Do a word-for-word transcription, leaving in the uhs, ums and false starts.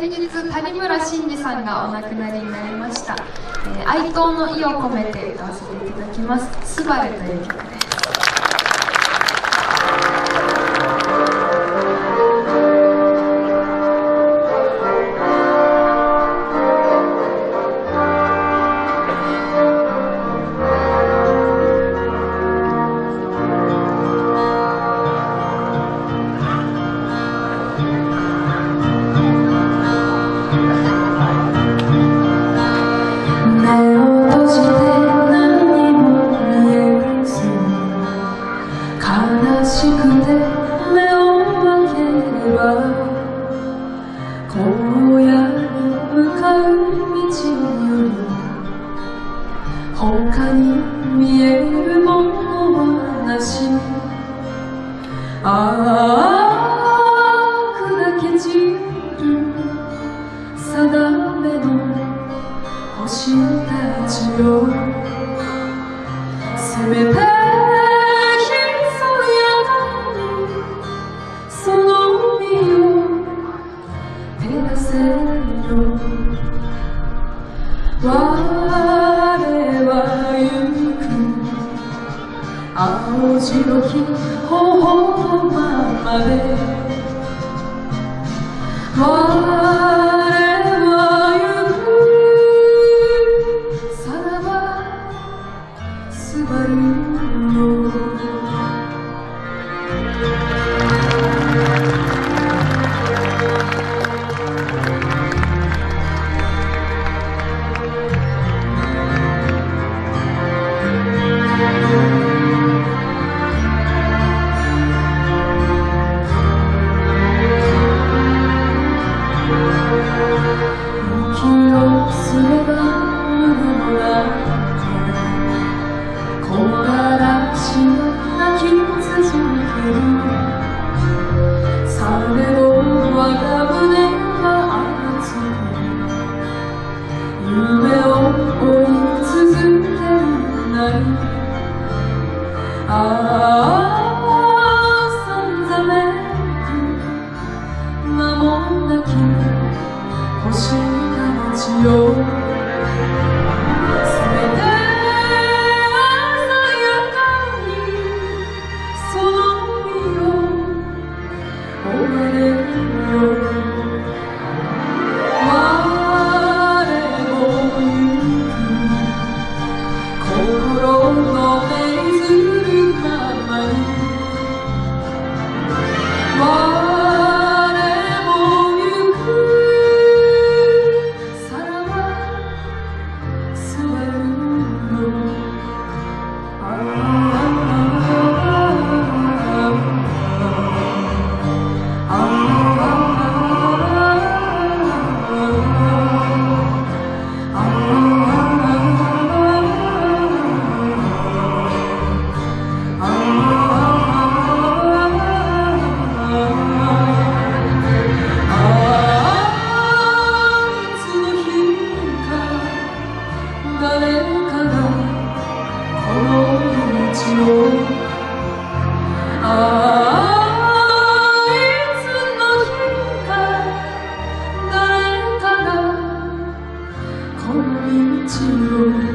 先日谷村新司さんがお亡くなりになりました、えー、哀悼の意を込めて歌わせていただきます「すばる」という曲です。 悲しくて目を開ければ荒野に向かう道より他に見えるものはなし。ああ砕け散る定めの星たちよ、せめて我は行く青白き頬のままで、我は行くさらばすばるよ。夢を追い続けるなり、ああさんざめく名もなき星たちよ、せめて鮮やかにその身を追われるよ。心の命ずるままに我も行くさらばすばるよ。誰かがこの道を、ああいつの日か誰かがこの道を